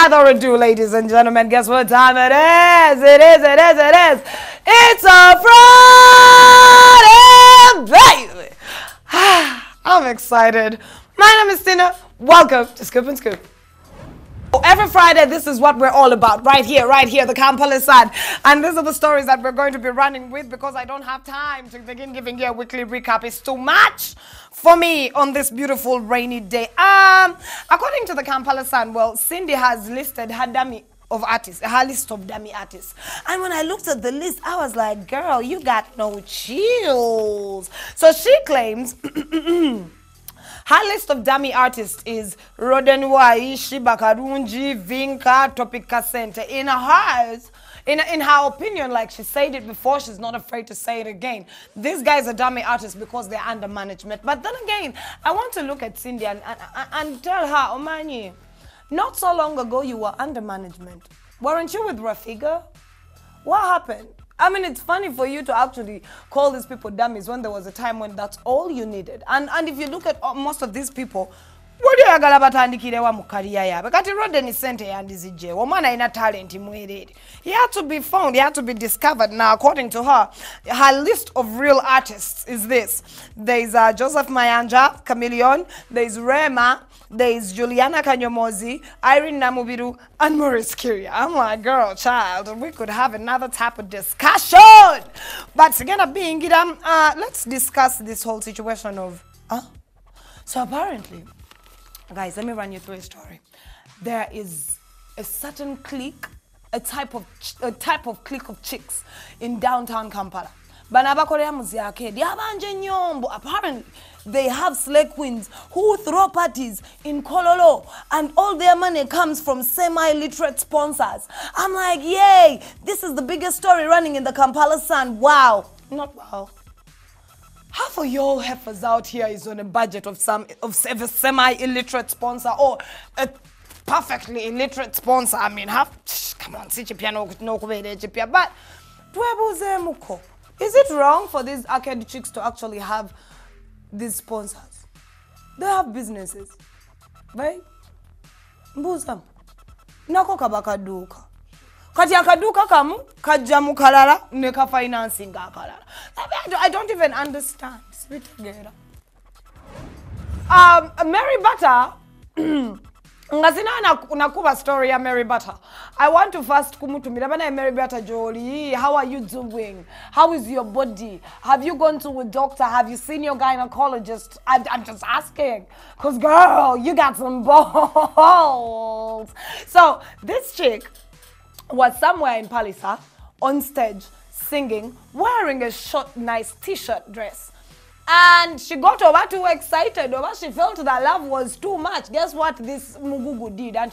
further ado, ladies and gentlemen, guess what time it is? It is. It's a Friday, baby. I'm excited. My name is Tina. Welcome to Scoop and Scoop. Every Friday, this is what we're all about. Right here, the Palisa. And these are the stories that we're going to be running with because I don't have time to begin giving you a weekly recap. It's too much for me on this beautiful rainy day. According to the Palisa, well, Cindy has listed her dummy of artists, her list of dummy artists. And when I looked at the list, I was like, girl, you got no chills. So she claims her list of dummy artists is Rodenwai, Shibakarunji, Vinka, Topika Center. In her opinion, like she said it before, she's not afraid to say it again. These guys are dummy artists because they're under management. But then again, I want to look at Cindy and tell her, Omani, not so long ago you were under management. Weren't you with Rafiga? What happened? I mean, it's funny for you to actually call these people dummies when there was a time when that's all you needed. And if you look at most of these people, he had to be found, he had to be discovered. Now, according to her, her list of real artists is this. There's Joseph Mayanja, Chameleon, there's Rema, there's Juliana Kanyomozi, Irene Namubiru, and Maurice Kiria. I'm like, girl, child, we could have another type of discussion. But together being it, let's discuss this whole situation of, So apparently, guys, let me run you through a story. There is a certain clique, a type of clique of chicks in downtown Kampala. Apparently, they have slay queens who throw parties in Kololo, and all their money comes from semi-literate sponsors. I'm like, yay! This is the biggest story running in the Kampala Sun. Wow, not wow. Half of your heifers out here is on a budget of a semi-illiterate sponsor or a perfectly illiterate sponsor. I mean, come on, but is it wrong for these arcade chicks to actually have these sponsors? They have businesses, right? Mbuzam, nako kabakaduka. Kati akaduka kamu, kajamu kalala, neka financing kalala. I don't even understand. Mary Bata, ngazina nakuba story ya Mary Bata. I want to first kumutumira Mary Bata Jolie. How are you doing? How is your body? Have you gone to a doctor? Have you seen your gynecologist? I'm just asking. Because girl, you got some balls. So this chick was somewhere in Palisa on stage singing, wearing a short, nice t-shirt dress. And she got over too excited. Over she felt that love was too much. Guess what this Mugugu did? But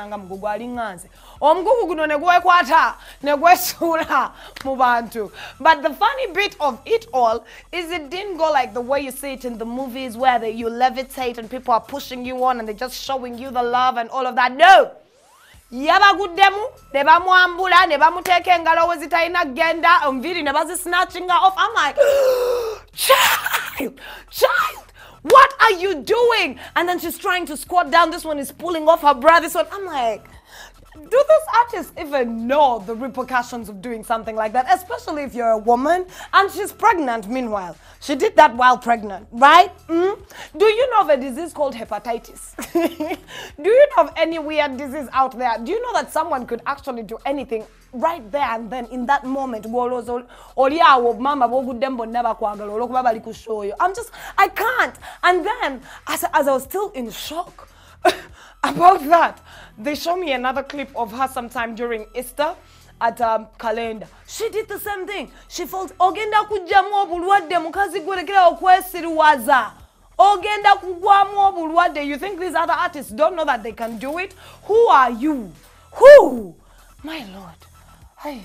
the funny bit of it all is it didn't go like the way you see it in the movies where you levitate and people are pushing you on and they're just showing you the love and all of that. No! Yabaguddemu neba mwambula neba muteke engalo wezitayina genda omviri neba snatching her off. I'm like, child, what are you doing? And then she's trying to squat down. This one is pulling off her bra. This one, I'm like, do these artists even know the repercussions of doing something like that? Especially if you're a woman and she's pregnant meanwhile. She did that while pregnant, right? Do you know of a disease called hepatitis? Do you know of any weird disease out there? Do you know that someone could actually do anything right there and then in that moment? I can't. And then, as I was still in shock about that, they show me another clip of her sometime during Easter at Calendar. She did the same thing. She felt ogenda kujamu obulwadde mukazi gwerekera okwesiruwaza. Ogenda kugwamu obulwadde. You think these other artists don't know that they can do it? Who are you? Who? My Lord. Hey.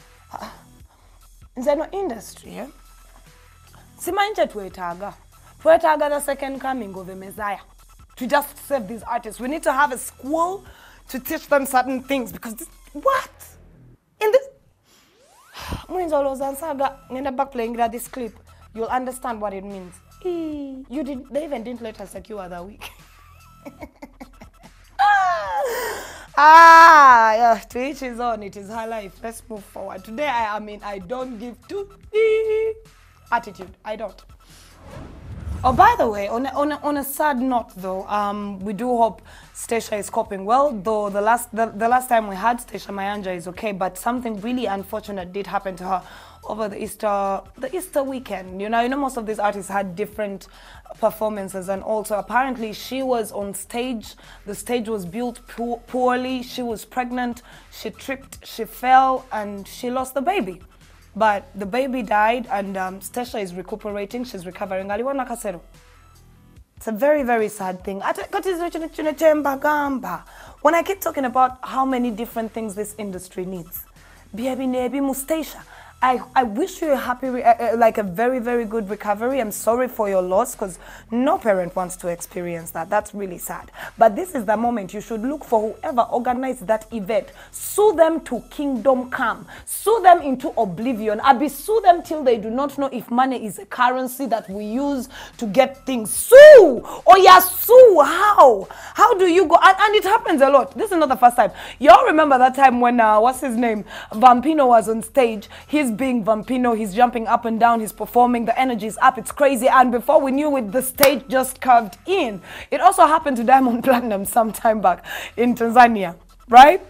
In the industry, simanje twetaga. Twetaga the second coming of the Messiah. To just save these artists. We need to have a school to teach them certain things because what? In this back playing this clip, you'll understand what it means. They even didn't let her secure that week. Yeah, to each his own. It is her life. Let's move forward. Today, I don't give to attitude. I don't. Oh, by the way, on a sad note though, we do hope Stacia is coping well. Though the last time we had Stacia, Mayanja is okay, but something really unfortunate did happen to her over the Easter weekend. You know, most of these artists had different performances, and also apparently she was on stage. The stage was built poorly. She was pregnant. She tripped. She fell, and she lost the baby. But the baby died, and Stacia is recuperating. She's recovering. It's a very, very sad thing. When I keep talking about how many different things this industry needs, Stacia, I wish you a happy, like a very, very good recovery. I'm sorry for your loss, because no parent wants to experience that. That's really sad. But this is the moment you should look for whoever organized that event. Sue them to kingdom come. Sue them into oblivion. Sue them till they do not know if money is a currency that we use to get things. Sue! Oh yeah, sue! How? How do you go? And it happens a lot. This is not the first time. Y'all remember that time when, what's his name? Vampino was on stage. He's being Vampino, he's jumping up and down, he's performing, the energy is up, it's crazy, and before we knew it, the stage just curved in. It also happened to Diamond Platinum some time back in Tanzania, right?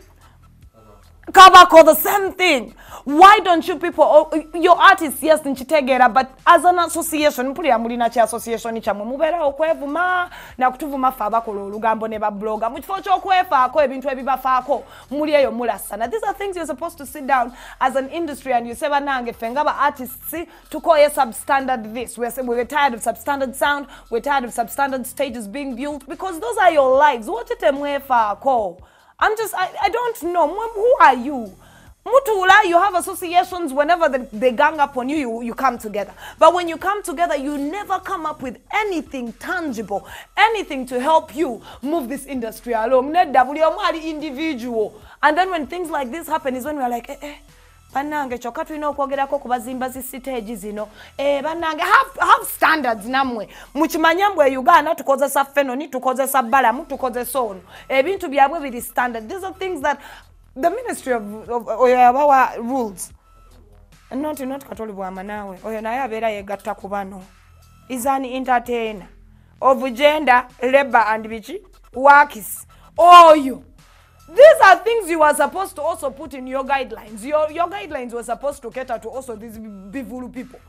Kabako, the same thing. Why don't you people, your artists, yes, in Chitegera, but as an association, association, mubera okwevuma na kutuvuma faba ko lugambo ne ba blogger muchifocho okwefa ko ebintu ebibafako muri eyo mulasana. These are things you're supposed to sit down as an industry and you say banange fengaba artists tukoye substandard this. We're tired of substandard sound, we're tired of substandard stages being built, because those are your lives. What itemwefa ko? I don't know. Who are you? Mutula, you have associations. Whenever they gang up on you, you come together. But when you come together, you never come up with anything tangible, anything to help you move this industry along. Individual. And then when things like this happen is when we're like, banange chokatu ino kwogerako kubazimba zi stage zino banange have standards namwe muchimanyambwe Uganda tukoze sa fenoni tukoze sa balamu tukoze sono ebintu byabwe biri standard. These are things that the ministry of our rules and not katoli bwa manawe oyo naye abera yegatta kubano is an entertainer of gender, labor and bichi workis oyo. These are things you are supposed to also put in your guidelines. Your guidelines were supposed to cater to also these bivulu people.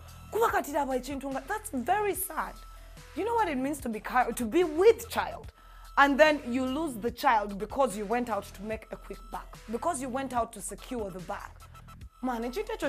That's very sad. You know what it means to be with child, and then you lose the child because you went out to make a quick buck, because you went out to secure the bag. Man,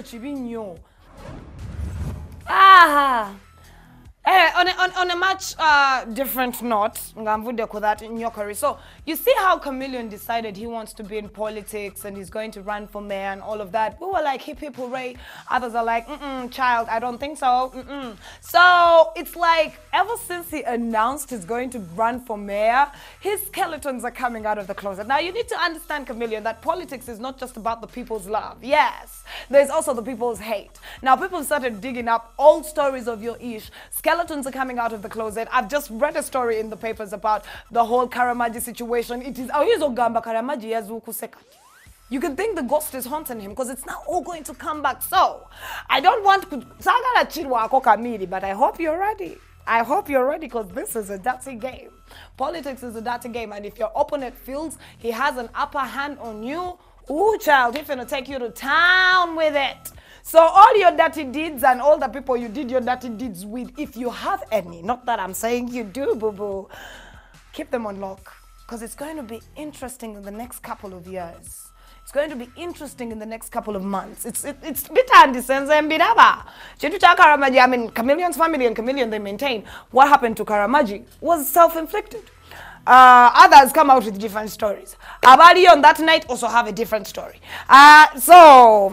on a much different note, so you see how Chameleon decided he wants to be in politics and he's going to run for mayor and all of that. We were like, hip hip hooray. Others are like, child, I don't think so. So it's like, ever since he announced he's going to run for mayor, his skeletons are coming out of the closet. Now you need to understand, Chameleon, that politics is not just about the people's love. Yes, there's also the people's hate. Now people started digging up old stories of your ish. Skeletons are coming out of the closet. I've just read a story in the papers about the whole Karamaji situation. It is Karamaji. You can think the ghost is haunting him because it's now all going to come back. So I don't want to, but I hope you're ready. I hope you're ready, because this is a dirty game. Politics is a dirty game, and if your opponent feels he has an upper hand on you, ooh, child, he's gonna take you to town with it. So all your dirty deeds and all the people you did your dirty deeds with, if you have any, not that I'm saying you do, boo-boo, keep them on lock, because it's going to be interesting in the next couple of years. It's going to be interesting in the next couple of months. It's bitter and disense and bidaba. Karamaji, I mean, Chameleon's family and Chameleon, they maintain what happened to Karamaji was self-inflicted. Others come out with different stories. Abali on that night also have a different story. So,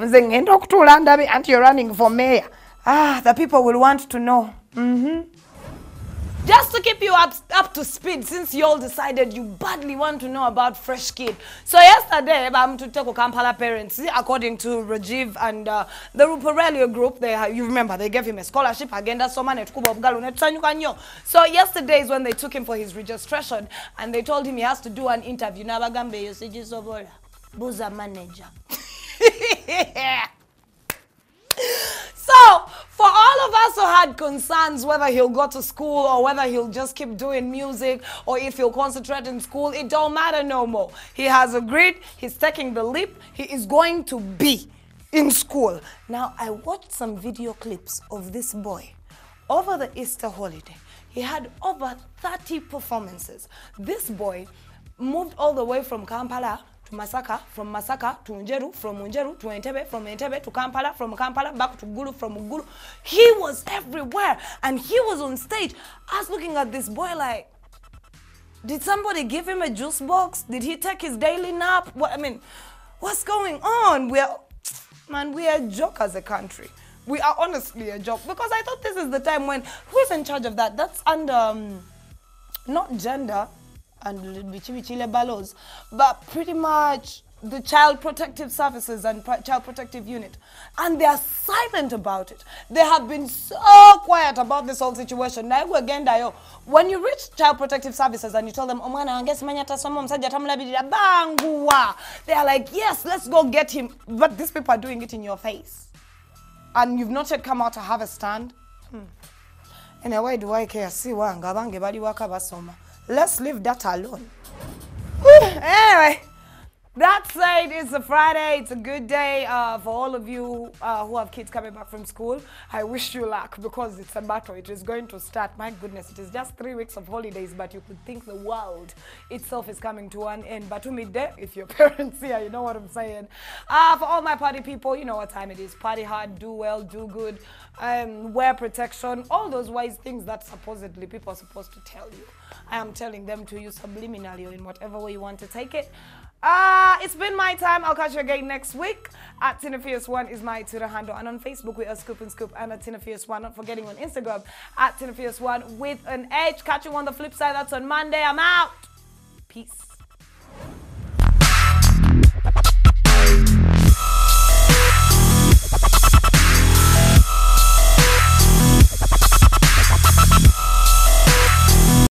and you're running for mayor. The people will want to know. Just to keep you up to speed, since you all decided you badly want to know about Fresh Kid. So yesterday, I'm to take Kampala parents, according to Rajiv and the Ruparelio group, you remember, they gave him a scholarship, agenda, so yesterday is when they took him for his registration, and they told him he has to do an interview. Buza manager. So, for all of us who had concerns whether he'll go to school or whether he'll just keep doing music or if he'll concentrate in school, it don't matter no more. He has agreed, he's taking the leap, he is going to be in school. Now, I watched some video clips of this boy over the Easter holiday. He had over 30 performances. This boy moved all the way from Kampala to Masaka, from Masaka to Unjeru, from Unjeru to Entebbe, from Entebbe to Kampala, from Kampala back to Gulu, from Gulu. He was everywhere, and he was on stage. I was looking at this boy like, did somebody give him a juice box? Did he take his daily nap? What's going on? We are a joke as a country. We are honestly a joke, because I thought this is the time when, who's in charge of that? That's under, not gender, and bichibichile balos, but pretty much the Child Protective Services and Child Protective Unit. And they are silent about it. They have been so quiet about this whole situation. Now, UGANDA, when you reach Child Protective Services and you tell them, they are like, yes, let's go get him. But these people are doing it in your face. And you've not yet come out to have a stand. And why do I care? See, let's leave that alone. Anyway, that said, it's a Friday. It's a good day for all of you who have kids coming back from school. I wish you luck, because it's a battle. It is going to start. My goodness, it is just 3 weeks of holidays, but you could think the world itself is coming to an end. But to me, if your parents here, you know what I'm saying. For all my party people, you know what time it is. Party hard, do well, do good, wear protection, all those wise things that supposedly people are supposed to tell you. I am telling them to you subliminally or in whatever way you want to take it. It's been my time. I'll catch you again next week. At TinaFierce1 is my Twitter handle. And on Facebook, we are ScoopOnScoop and at TinaFierce1. Not forgetting on Instagram, at TinaFierce1 with an H. Catch you on the flip side. That's on Monday. I'm out. Peace.